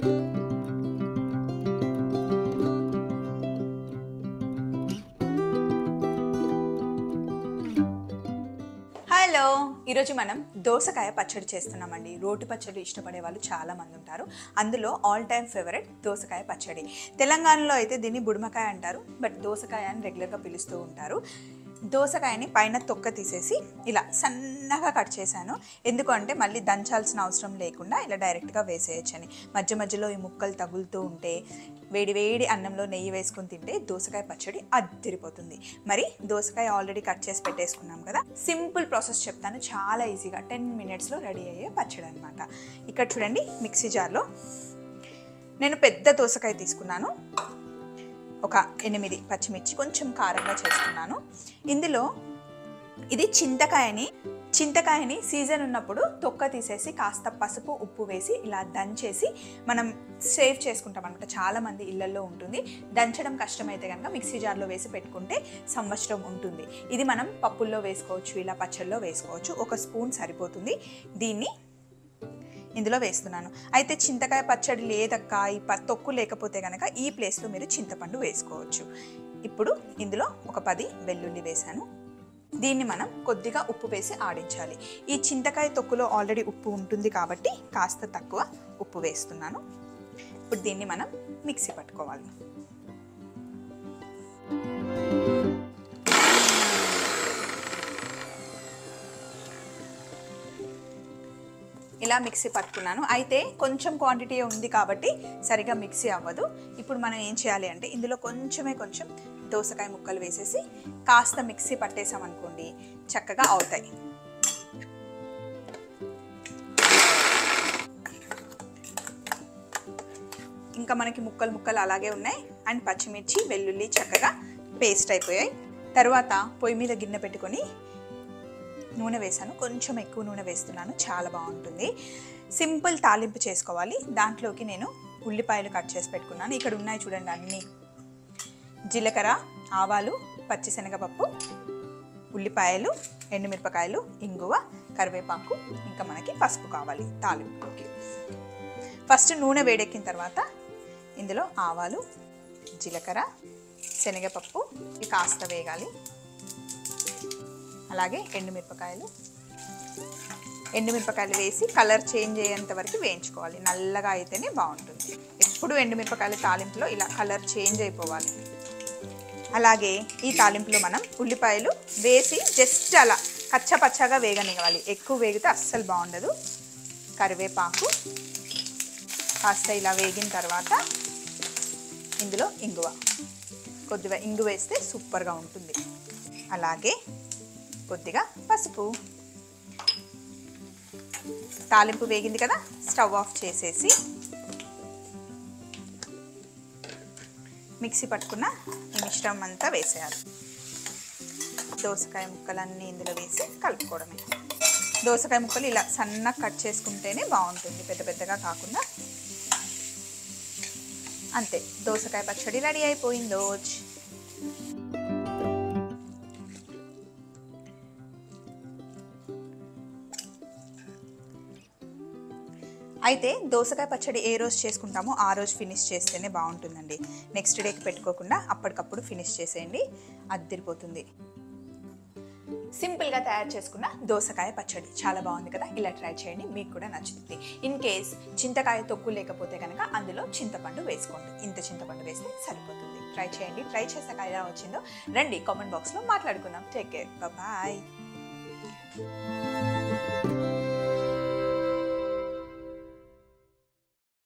Hello, ఈరోజు మనం దోసకాయ పచ్చడి చేస్తున్నామండి. రోటి పచ్చడి ఇష్టపడే వాళ్ళు చాలా మంది ఉంటారు. అందులో ఆల్ టైమ్ ఫేవరెట్ దోసకాయ పచ్చడి. తెలంగాణలో అయితే దీన్ని బుడమకాయ అంటారు, బట్ దోసకాయ అని రెగ్యులర్గా పిలుస్తూ ఉంటారు. దోసకాయని పైన తొక్క తీసేసి ఇలా సన్నగా కట్ చేశాను. ఎందుకంటే మళ్ళీ దంచాల్సిన అవసరం లేకుండా ఇలా డైరెక్ట్గా వేసేయచ్చని. మధ్య మధ్యలో ఈ ముక్కలు తగులుతూ ఉంటే వేడి వేడి అన్నంలో నెయ్యి వేసుకొని తింటే దోసకాయ పచ్చడి అద్దిరిపోతుంది. మరి దోసకాయ ఆల్రెడీ కట్ చేసి పెట్టేసుకున్నాం కదా. సింపుల్ ప్రాసెస్ చెప్తాను, చాలా ఈజీగా 10 minutesలో రెడీ అయ్యే పచ్చడి అనమాట. ఇక్కడ చూడండి, మిక్సీ జార్లో నేను పెద్ద దోసకాయ తీసుకున్నాను. ఒక 8 పచ్చిమిర్చి, కొంచెం కారంగా చేసుకున్నాను. ఇందులో ఇది చింతకాయని సీజన్ ఉన్నప్పుడు తొక్క తీసేసి కాస్త పసుపు ఉప్పు వేసి ఇలా దంచేసి మనం సేవ్ చేసుకుంటాం అనమాట. చాలామంది ఇళ్లలో ఉంటుంది. దంచడం కష్టమైతే కనుక మిక్సీ జార్లో వేసి పెట్టుకుంటే సంవత్సరం ఉంటుంది. ఇది మనం పప్పుల్లో వేసుకోవచ్చు, ఇలా పచ్చళ్ళలో వేసుకోవచ్చు. 1 స్పూన్ సరిపోతుంది. దీన్ని ఇందులో వేస్తున్నాను. అయితే చింతకాయ పచ్చడి లేదక్క, ఈ తొక్కు లేకపోతే కనుక ఈ ప్లేస్లో మీరు చింతపండు వేసుకోవచ్చు. ఇప్పుడు ఇందులో ఒక 10 వెల్లుల్లి వేసాను. దీన్ని మనం కొద్దిగా ఉప్పు వేసి ఆడించాలి. ఈ చింతకాయ తొక్కులో ఆల్రెడీ ఉప్పు ఉంటుంది కాబట్టి కాస్త తక్కువ ఉప్పు వేస్తున్నాను. ఇప్పుడు దీన్ని మనం మిక్సీ పట్టుకోవాలి. ఇలా మిక్సీ పట్టుకున్నాను. అయితే కొంచెం క్వాంటిటీ ఉంది కాబట్టి సరిగా మిక్సీ అవ్వదు. ఇప్పుడు మనం ఏం చేయాలి అంటే ఇందులో కొంచెం దోసకాయ ముక్కలు వేసేసి కాస్త మిక్సీ పట్టేసామనుకోండి, చక్కగా అవుతాయి. ఇంకా మనకి ముక్కలు అలాగే ఉన్నాయి. అండ్ పచ్చిమిర్చి, వెల్లుల్లి చక్కగా పేస్ట్ అయిపోయాయి. తర్వాత పొయ్యి మీద గిన్నె పెట్టుకొని నూనె వేసాను. కొంచెం ఎక్కువ నూనె వేస్తున్నాను, చాలా బాగుంటుంది. సింపుల్ తాలింపు చేసుకోవాలి. దాంట్లోకి నేను ఉల్లిపాయలు కట్ చేసి పెట్టుకున్నాను. ఇక్కడ ఉన్నాయి చూడండి అన్నీ: జీలకర్ర, ఆవాలు, పచ్చిశనగపప్పు, ఉల్లిపాయలు, ఎండుమిరపకాయలు, ఇంగువ, కరివేపాకు, ఇంకా మనకి పసుపు కావాలి తాలింపులోకి. ఫస్ట్ నూనె వేడెక్కిన తర్వాత ఇందులో ఆవాలు, జీలకర్ర, శనగపప్పు ఇవి కాస్త వేగాలి. అలాగే ఎండుమిరపకాయలు వేసి కలర్ చేంజ్ అయ్యేంత వరకు వేయించుకోవాలి. నల్లగా అయితేనే బాగుంటుంది. ఎప్పుడు ఎండుమిరపకాయల తాలింపులో ఇలా కలర్ చేంజ్ అయిపోవాలి. అలాగే ఈ తాలింపులో మనం ఉల్లిపాయలు వేసి జస్ట్ అలా కచ్చపచ్చగా వేగనివ్వాలి. ఎక్కువ వేగితే అస్సలు బాగుండదు. కరివేపాకు కాస్త ఇలా వేగిన తర్వాత ఇందులో కొద్దిగా ఇంగువ వేస్తే సూపర్గా ఉంటుంది. అలాగే కొద్దిగా పసుపు. తాలింపు వేగింది కదా, స్టవ్ ఆఫ్ చేసేసి మిక్సీ పట్టుకున్న ఈ మిశ్రమం అంతా వేసేయాలి. దోసకాయ ముక్కలన్నీ ఇందులో వేసి కలుపుకోవడమే. దోసకాయ ముక్కలు ఇలా సన్నగా కట్ చేసుకుంటేనే బాగుంటుంది, పెద్ద పెద్దగా కాకుండా. అంతే, దోసకాయ పచ్చడి రెడీ అయిపోయిందో. అయితే దోసకాయ పచ్చడి ఏ రోజు చేసుకుంటామో ఆ రోజు ఫినిష్ చేస్తేనే బాగుంటుందండి. నెక్స్ట్ డేకి పెట్టుకోకుండా అప్పటికప్పుడు ఫినిష్ చేసేయండి, అద్దిరిపోతుంది. సింపుల్గా తయారు చేసుకున్న దోసకాయ పచ్చడి చాలా బాగుంది కదా. ఇలా ట్రై చేయండి, మీకు కూడా నచ్చుతుంది. ఇన్ కేస్ చింతకాయ తొక్కు లేకపోతే కనుక అందులో చింతపండు వేసుకోండి. ఇంత చింతపండు వేస్తే సరిపోతుంది. ట్రై చేయండి. ట్రై చేసాక ఎలా వచ్చిందో రండి కామెంట్ బాక్స్లో మాట్లాడుకుందాం. Take care, bye.